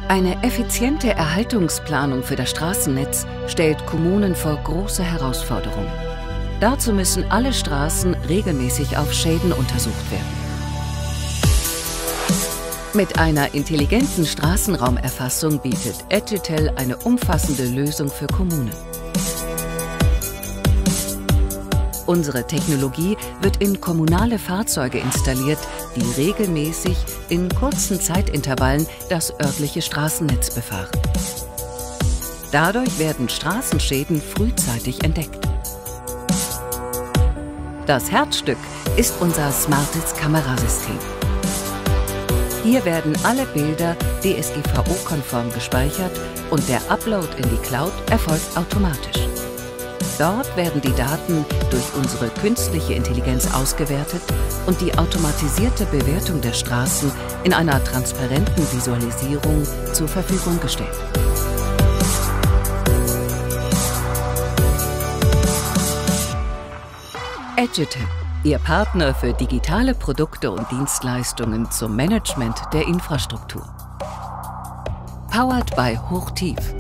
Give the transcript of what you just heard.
Eine effiziente Erhaltungsplanung für das Straßennetz stellt Kommunen vor große Herausforderungen. Dazu müssen alle Straßen regelmäßig auf Schäden untersucht werden. Mit einer intelligenten Straßenraumerfassung bietet Egitel eine umfassende Lösung für Kommunen. Unsere Technologie wird in kommunale Fahrzeuge installiert, die regelmäßig in kurzen Zeitintervallen das örtliche Straßennetz befahren. Dadurch werden Straßenschäden frühzeitig entdeckt. Das Herzstück ist unser smartes Kamerasystem. Hier werden alle Bilder DSGVO-konform gespeichert und der Upload in die Cloud erfolgt automatisch. Dort werden die Daten durch unsere künstliche Intelligenz ausgewertet und die automatisierte Bewertung der Straßen in einer transparenten Visualisierung zur Verfügung gestellt. Egitel, Ihr Partner für digitale Produkte und Dienstleistungen zum Management der Infrastruktur. Powered by Hochtief.